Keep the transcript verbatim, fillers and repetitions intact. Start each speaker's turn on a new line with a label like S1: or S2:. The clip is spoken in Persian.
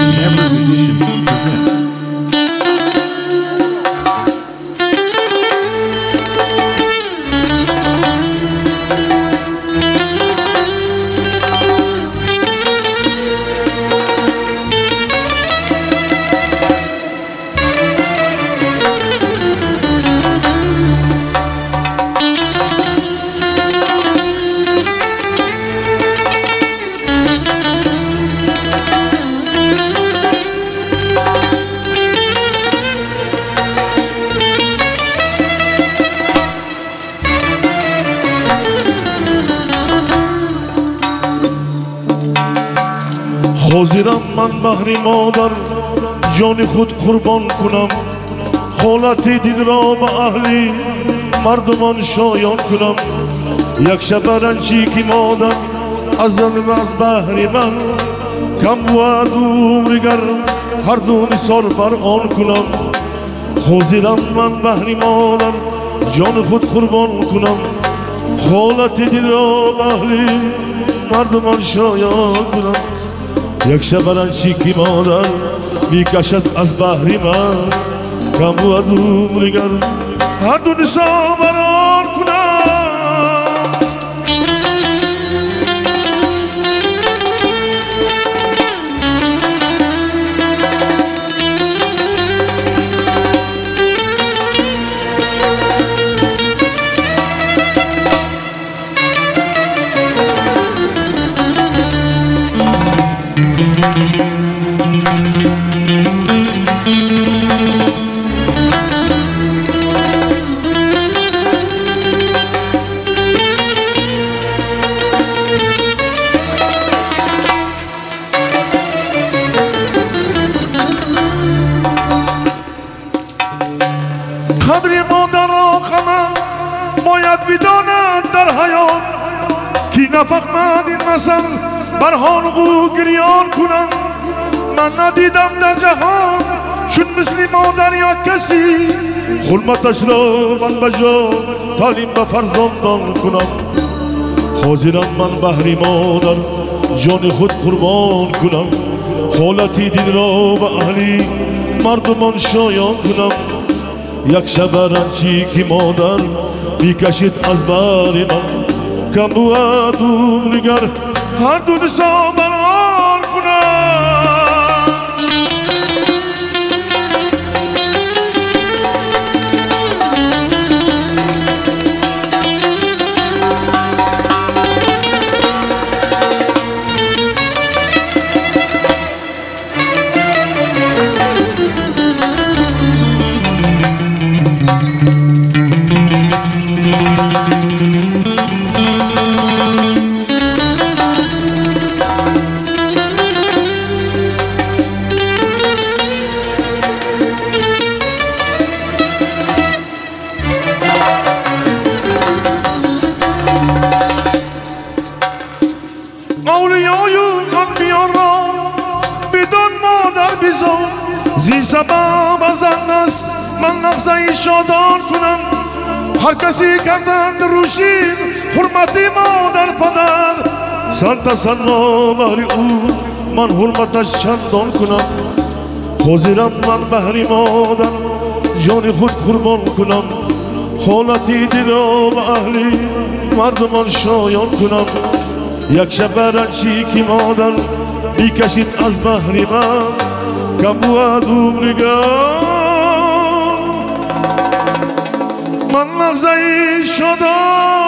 S1: Nevers Edition presents.
S2: حاضرم من بهر مادر جان خود قربان کنم، خالت دل را به اهلی مردمان شایان کنم. یک شب رنجی که مادر از از بهر من کم بود عمرگر هر دو نثار بر آن کنم. حاضرم من بهر مادر جان خود قربان کنم، خالت دل را به اهلی مردمان شایان کنم. یک شب رنجی که مادر میکشد از بحری من کم بود عمرگر هر دو نثار بر آن کنم. قدر مادر را خمه باید بداند در حیات که نفهمد این مثل بر حالقو گریان کنم. من ندیدم در جهان چون مثل مادر یا کسی حرمتش را من بجا تعلیم به فرزندان کنم. حاضرم من بهر مادر جان خود قربان کنم، خالتی دل را به اهلی مردمان شایان کنم. یک شب رنجی که مادر میکشید از بر من کم بود عمرگر هر دو نثار بر آن کنم. اولیای انبیاء را بدان مادر بیزار زی سبب ارزنده است من نقصه شادان کنم. هر کسی کردند روشین حرمت مادر پدر سنت سنا بهر او من حرمتش چندان کنم. حاضرم من بهر مادر جان خود قربان کنم، خالتی دل را به اهلی مردمان شایان کنم. یک شب رنجی که مادر میکشید از بحر من کم بود عمرگر من نغزه شدم.